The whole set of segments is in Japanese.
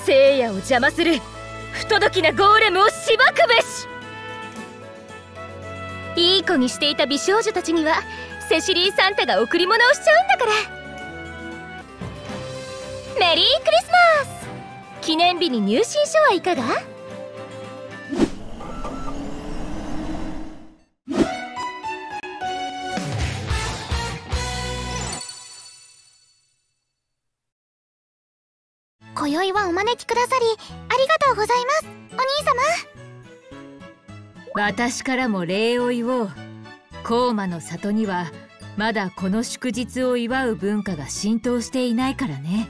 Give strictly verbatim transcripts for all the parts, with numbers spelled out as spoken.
聖夜を邪魔する不届きなゴーレムをしばくべし。いい子にしていた美少女たちにはセシリーサンタが贈り物をしちゃうんだから。メリークリスマス。記念日に入信書はいかが？ 今宵はお招きくださりありがとうございます、お兄様。 私からも礼を言おう。高魔の里にはまだこの祝日を祝う文化が浸透していないからね。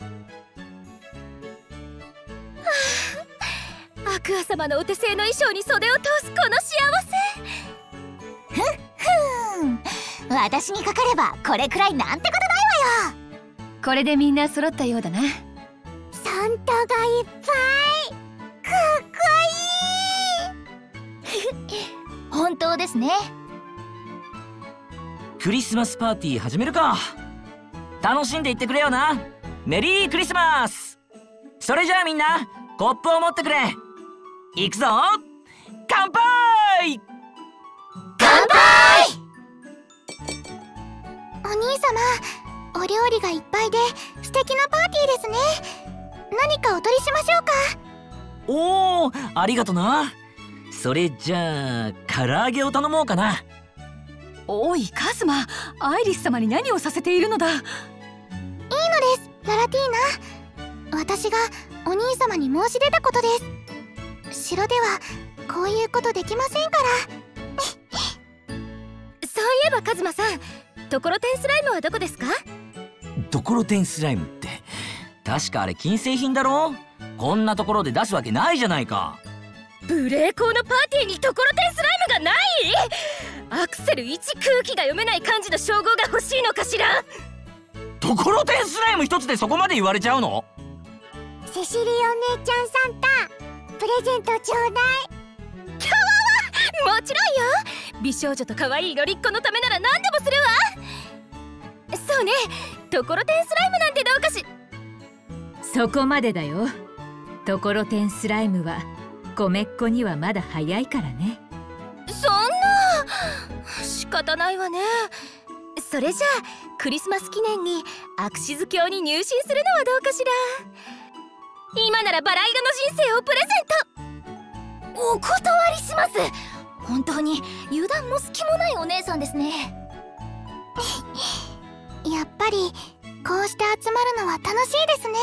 はあ、アクア様のお手製の衣装に袖を通すこの幸せ。ふんふん、私にかかればこれくらいなんてことないわよ。 これでみんな揃ったようだな。 サンタがいっぱい、かっこいい。本当ですね。 クリスマスパーティー始めるか。楽しんでいってくれよな。メリークリスマス。それじゃあみんなコップを持ってくれ。いくぞ。乾杯。 乾杯。お兄様、お料理がいっぱいで素敵なパーティーですね。何かお取りしましょうか。 おお、ありがとな。それじゃあ唐揚げを頼もうかな。 おいカズマ、アイリス様に何をさせているのだ。いいのです、ララティーナ。私がお兄様に申し出たことです。城ではこういうことできませんから。そういえばカズマさん、ところてんスライムはどこですか？ ところてんスライムって確かあれ金製品だろ。こんなところで出すわけないじゃないか。 無礼講のパーティーにところてんスライムがない？アクセルいち空気が読めない漢字の称号が欲しいのかしら。 ところてんスライム一つでそこまで言われちゃうの？ セシリお姉ちゃんサンタ、プレゼントちょうだい。 キャワワ、もちろんよ。美少女と可愛いロリッコのためなら何でもするわ。そうね、ところてんスライムなんてどうかし。そこまでだよ。ところてんスライムは米っ子にはまだ早いからね。そんな、仕方ないわね。それじゃあクリスマス記念にアクシズ教に入信するのはどうかしら。今ならバラ色の人生をプレゼント。お断りします。本当に油断も隙もないお姉さんですね。 やっぱりこうして集まるのは楽しいですね。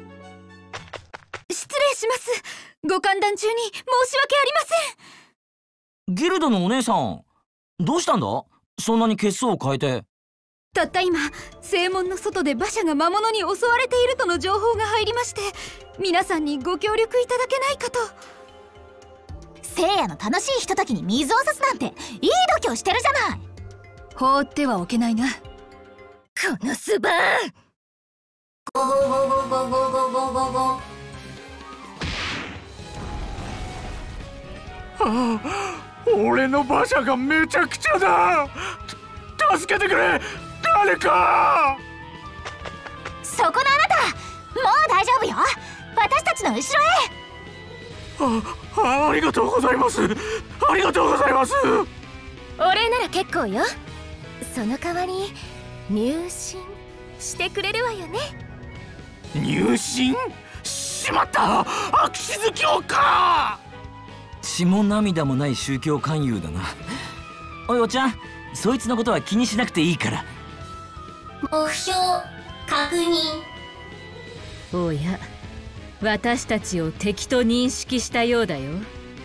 失礼します。ご歓談中に申し訳ありません。ギルドのお姉さん、どうしたんだ？そんなに血相を変えて。 たった今、正門の外で馬車が魔物に襲われているとの情報が入りまして、皆さんにご協力いただけないかと。 聖夜の楽しいひとときに水を差すなんていい度胸してるじゃない。 放ってはおけないな、このスバーン。ゴゴゴゴゴゴゴゴゴゴ。 はあ、俺の馬車がめちゃくちゃだ。助けてくれ、誰か。 そこのあなた、もう大丈夫よ。私たちの後ろへ。 あ、ありがとうございます。ありがとうございます。 お礼なら結構よ。その代わり入信してくれるわよね。 入信？しまった、アクシズ教か。 血も涙もない宗教勧誘だな。おいおちゃん、そいつのことは気にしなくていいから。 目標確認。 おや、私たちを敵と認識したようだよ。ジング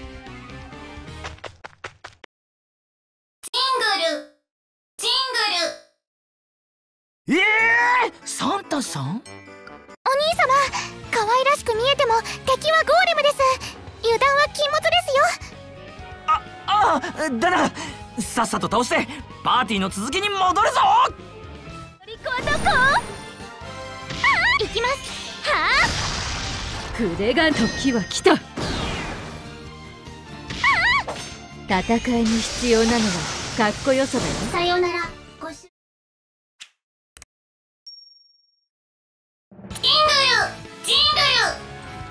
ルジングル。ええー、サンタさん？お兄様、可愛らしく見えても敵はゴーレムです。油断は禁物ですよ。 あ、ああ、だな。さっさと倒してパーティーの続きに戻るぞ。 リコはどこ？ 行きます。はあ、筆が時は来た。戦いに必要なのはかっこよさだよ。 さようなら。ごしジングルジングル。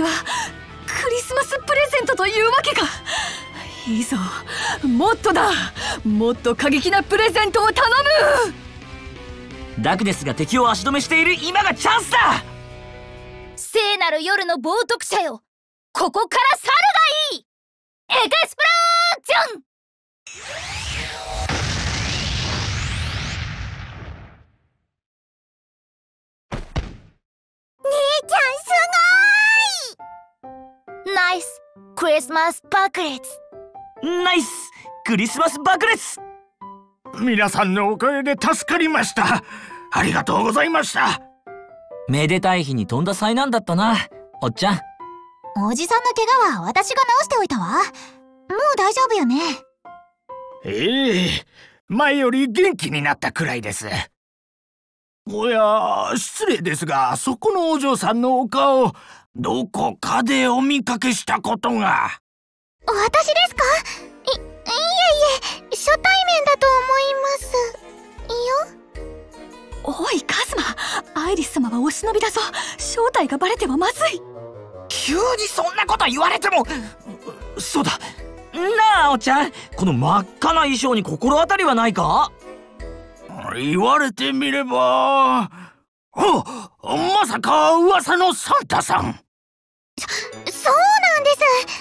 はクリスマスプレゼントというわけか。いいぞ、もっとだ、もっと過激なプレゼントを頼む。 ダクネスが敵を足止めしている今がチャンスだ。 聖なる夜の冒涜者よ、ここから去るがいい。エクスプロージョン。 姉ちゃんすごーい。 ナイスクリスマス爆裂。 ナイスクリスマス爆裂。 皆さんのおかげで助かりました。ありがとうございました。 めでたい日に飛んだ災難だったな、おっちゃん。 おじさんの怪我は私が治しておいたわ。もう大丈夫よね。 ええ、前より元気になったくらいです。おや、失礼ですが、そこのお嬢さんのお顔、どこかでお見かけしたことが。 私ですか？い、いえいえ、初対面だと思いますよ。 おいカズマ、アイリス様はお忍びだぞ。正体がバレてはまずい。 急にそんなこと言われても。そうだなあ、おっちゃん、この真っ赤な衣装に心当たりはないか？ 言われてみれば、お、まさか噂のサンタさん。 そ、そうなんです。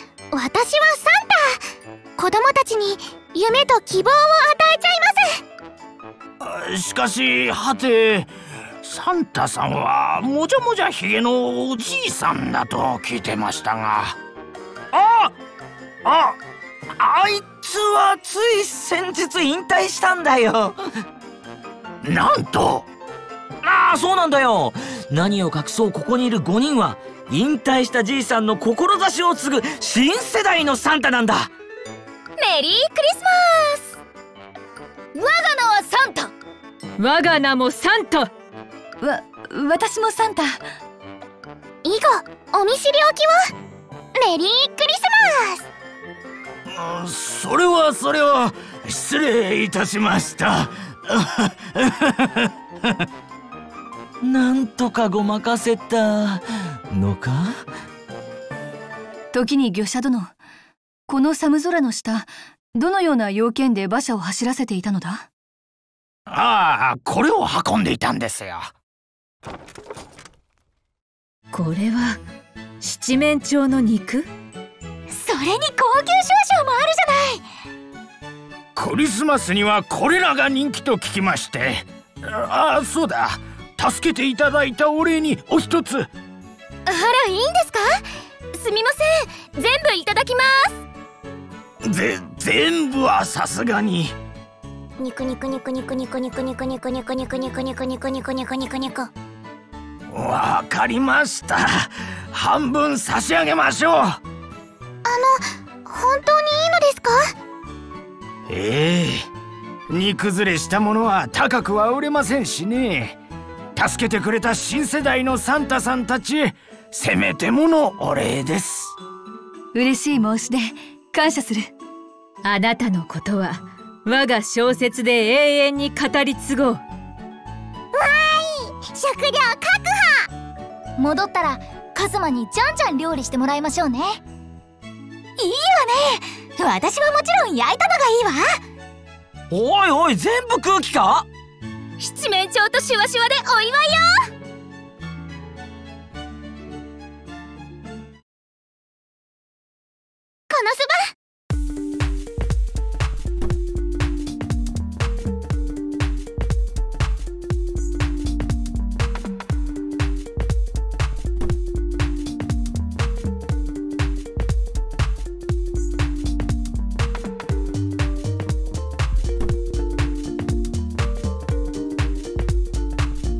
私はサンタ。子供たちに夢と希望を与えちゃいます。 しかし、はて、サンタさんはもじゃもじゃひげのおじいさんだと聞いてましたが。 あああいつはつい先日引退したんだよ。 なんと。 ああ、そうなんだよ。何を隠そう、ここにいるごにんは引退したじいさんの志を継ぐ新世代のサンタなんだ。 メリークリスマス。我が名はサンタ。我が名もサンタ。わ、私もサンタ。 以後お見知りおきを。メリークリスマス。それはそれは失礼いたしました。 なんとかごまかせたのか。 時に魚舎殿、この寒空の下、どのような用件で馬車を走らせていたのだ？ ああ、これを運んでいたんですよ。 これは七面鳥の肉？ それに高級少々もあるじゃない。 クリスマスにはこれらが人気と聞きまして。ああ、そうだ、助けていただいたお礼にお一つ。 あら、いいんですか？すみません、全部いただきます。 ぜ、全部はさすがに。 ニクニクニクニクニクニクニクニクニクニクニクニクニクニクニクニクニク。 わかりました。半分差し上げましょう。あの、本当にいいのですか？ ええ、煮崩れしたものは高くは売れませんしね。助けてくれた新世代のサンタさんたちへせめてものお礼です。 嬉しい申し出、感謝する。あなたのことは我が小説で永遠に語り継ごう。わーい、食料確保。戻ったらカズマにじゃんじゃん料理してもらいましょうね。いいわね。私はもちろん焼いたのがいいわ。 おいおい、全部空気か？ 七面鳥とシュワシュワでお祝いよ。 このそば